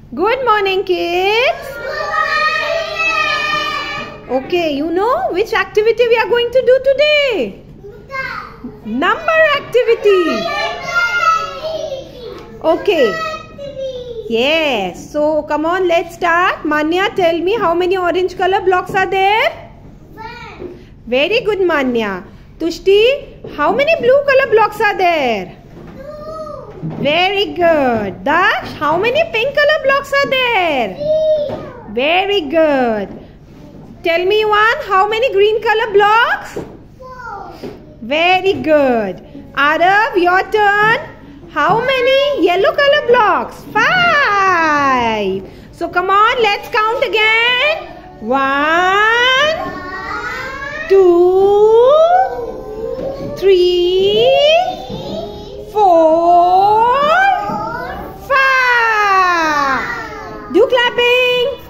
Good morning, kids. Okay, you know which activity we are going to do today? Number activity. Okay. Yes. So, come on, let's start. Manya, tell me how many orange color blocks are there? 1. Very good, Manya. Tushti, how many blue color blocks are there? 2. Very good. Daksh, how many pink color blocks are there? 3. Very good. Tell me one, how many green color blocks? 4. Very good. Arav, your turn. How many yellow color blocks? 5. So come on, let's count again. 1, 2, 3, 4, 5. Do clapping.